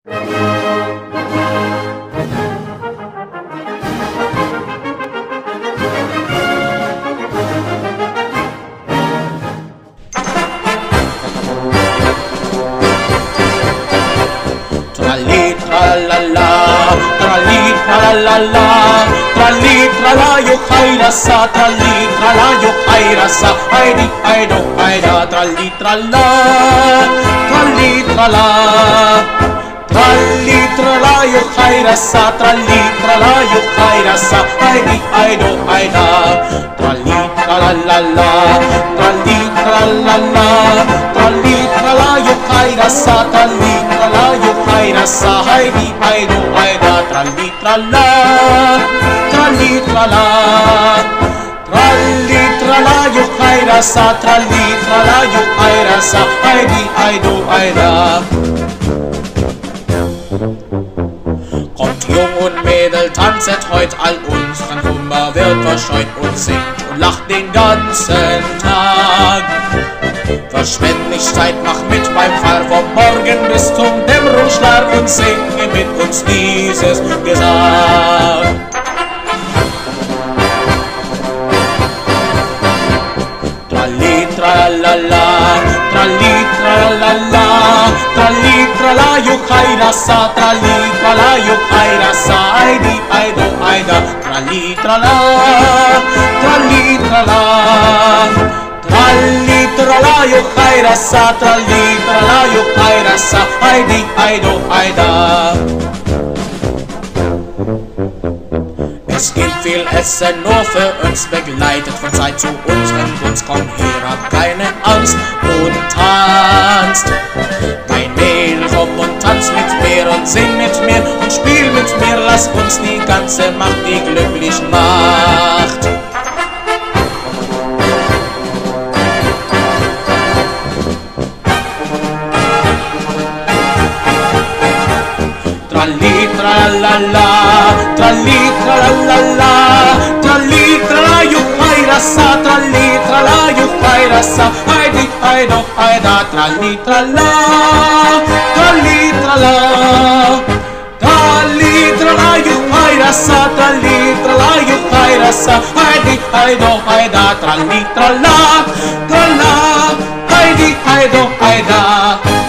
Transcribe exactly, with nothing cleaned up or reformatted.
Tralli tralala, tralli tralala, tralli trala yo khairasa, tralli trala yo khairasa, haydi haydo hayda, tralli trala, tralli trala, tralli trala yo khairasa, tralli trala yo khairasa, haydi haydo hayda, tralli tralala, tralli tralala, tralli trala yo khairasa, tralli trala yo khairasa, haydi haydo hayda, tralli trala, tralli trala, tralli trala yo khairasa, tralli trala yo khairasa, haydi haydo hayda. Kommt Jung und Mädel, tanzet heut, all unseren Kummer wird verscheut und singt und lacht den ganzen Tag. Verschwend nicht Zeit, mach mit beim Pfarr vom Morgen bis zum Dämmerungsschlag und singe mit uns dieses Gesang. Tralli tralala, tralli tralala, tralli trala yo khairasa, tralli trala yo khairasa, haydi haydo hayda, tralli trala, tralli trala, tralli trala yo khairasa, tralli trala yo khairasa, haydi haydo hayda. Es gibt viel Essen nur für uns, begleitet von Zeit zu unseren Gunst. Komm her, hab keine Angst und tanzt. Mein Mädel, komm und tanz mit mir und sing mit mir und spiel mit mir. Lass uns die ganze Macht, die glücklich macht. Tralli tralala, tralli tralala, tralli trala yo khairasa, tralli trala yo khairasa, haydi haydo hayda, tralli trala, tralli trala, tralli trala yo khairasa, tralli trala yo khairasa, haydi haydo hayda, tralli trala, trala, haydi haydo hayda.